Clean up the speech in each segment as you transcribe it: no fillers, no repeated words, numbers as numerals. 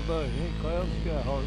buddy. Hey, Cloud Skyheart.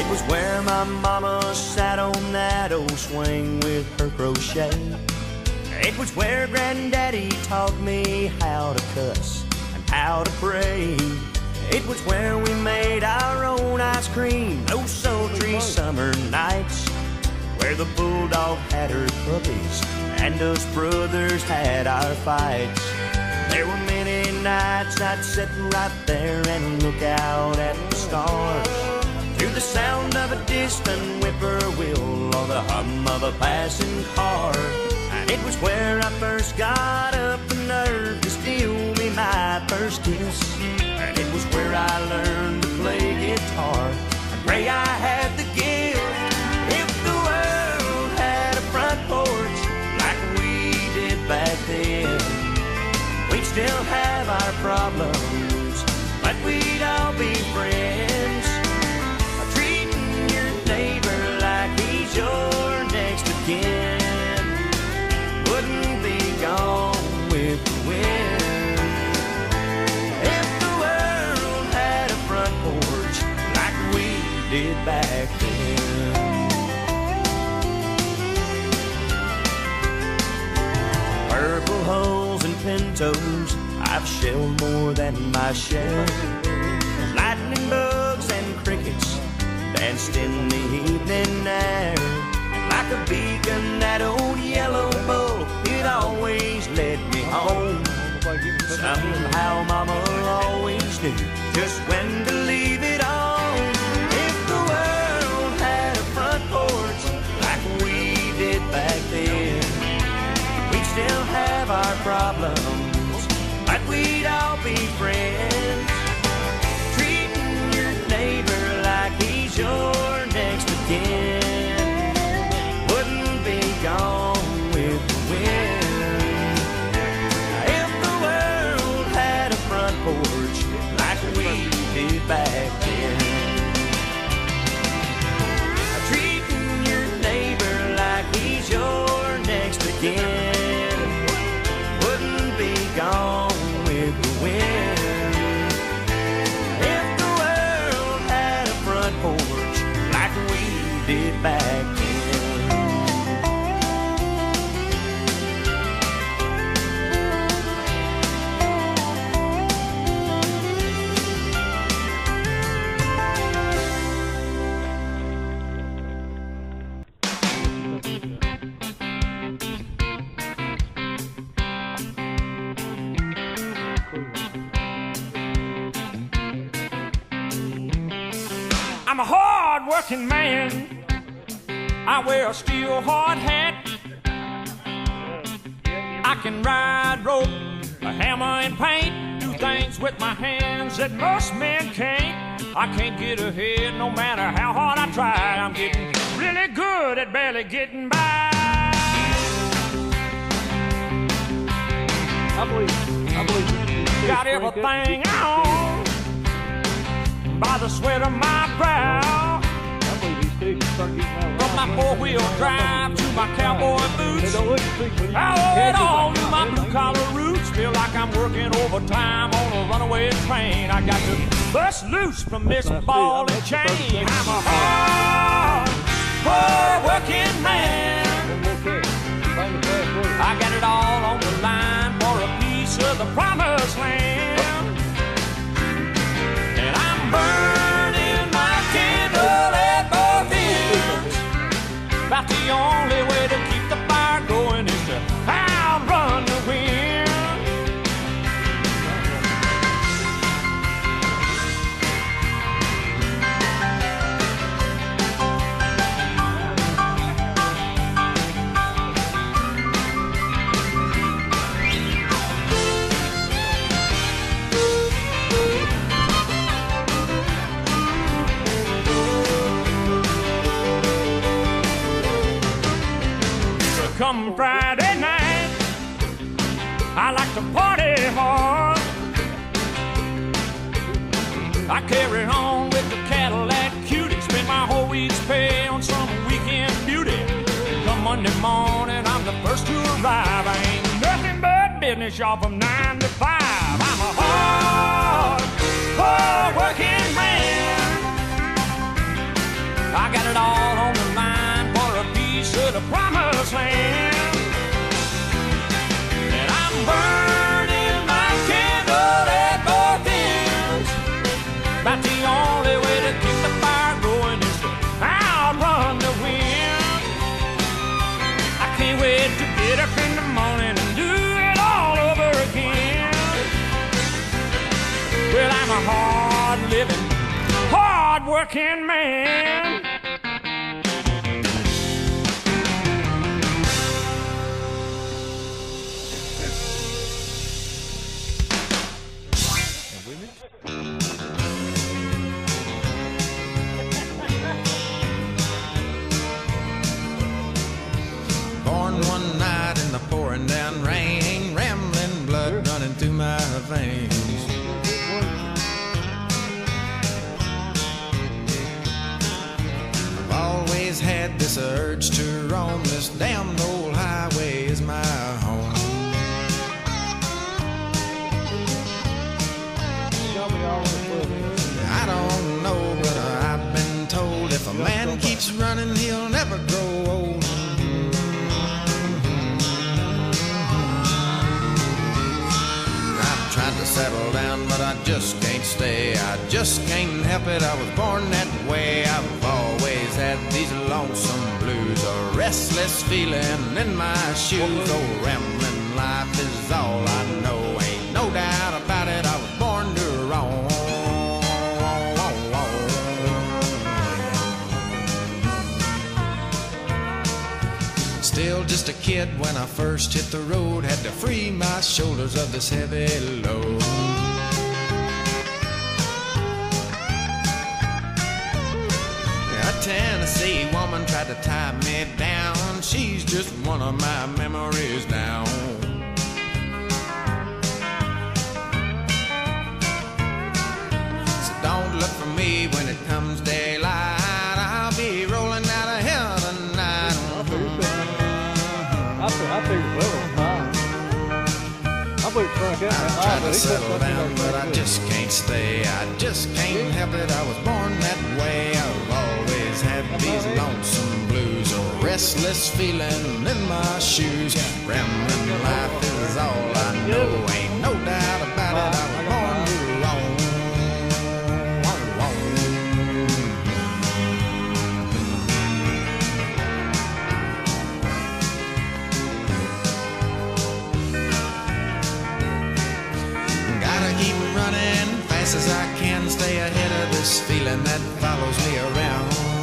My mama sat on that old swing with her crochet, It was where Granddaddy taught me how to cuss and how to pray. It was where we made our own ice cream those sultry summer nights, where the bulldog had her puppies and us brothers had our fights. There were many nights I'd sit right there and look out at the stars, to the sound of a distant whippoorwill or the hum of a passing car. And it was where I first got up the nerve to steal me my first kiss. And it was where I learned to play guitar and pray I had the gift. If the world had a front porch like we did back then, we'd still have our problems, but we'd all be friends. Treating your neighbor like he's your next of kin wouldn't be gone with the wind. If the world had a front porch like we did back then. Purple hulls and pintos, I've shelled more than my share. Lightning bugs and crickets danced in the evening air. And like a beacon, that old yellow bull, it always led me home. Somehow Mama always knew just when to leave it on. If the world had a front porch like we did back then, we'd still have our problems, but we'd all be friends. Treating your neighbor like he's your next of kin wouldn't be gone with the wind. If the world had a front porch like we did back then. Treating your neighbor like he's your next of kin wouldn't be gone with the wind. If the world had a front porch like we did back then. I'm a hard-working man. I wear a steel hard hat. I can ride rope, a hammer and paint, do things with my hands that most men can't. I can't get ahead no matter how hard I try. I'm getting really good at barely getting by. I believe. Got everything I own by the sweat of my brow. I believe these sticks start getting out of From my four-wheel drive to my cowboy They boots, don't look at sticks, but I owe it all to my blue-collar roots. Feel like I'm working overtime on a runaway train. I got to bust loose from this ball and chain. I'm a hard-working man. I got it all on the line for a piece of the promised land. And I'm burning my candle at both ends. About the only way to keep the fire going is to outrun the wind. Come Friday night, I like to party hard. I carry on with the Cadillac cutie, spend my whole week's pay on some weekend beauty. Come Monday morning, I'm the first to arrive. I ain't nothing but business, y'all, from 9 to 5. I'm a hard-working man. I got it all on the line for a piece of the promised land. can't wait to get up in the morning and do it all over again. Well, I'm a hard-living, hard-working man. Born one night in the pouring down rain, rambling blood running through my veins. I've always had this urge to roam. This damned old highway is my home. I don't know, but I've been told if a man keeps running, he'll never grow old. I've tried to settle down, but I just can't stay. I just can't help it, I was born that way. I've always had these lonesome blues, a restless feeling in my shoes. Oh, rambling life is all I know, ain't no doubt about it, I was born to roam. Still just a kid when I first hit the road, had to free my shoulders of this heavy load. A Tennessee woman tried to tie me down, she's just one of my memories now. So don't look for me when it comes daylight, I'll be rolling out of hell tonight. I figured well on time. I believe Frank out. I've tried to settle down, but I just can't stay. I just can't help it, I was born that way. I've always had these lonesome blues, a restless feeling in my shoes. Rambling life is all I know, ain't no doubt about it, I was born to roam. Keep running fast as I can, stay ahead of this feeling that follows me around.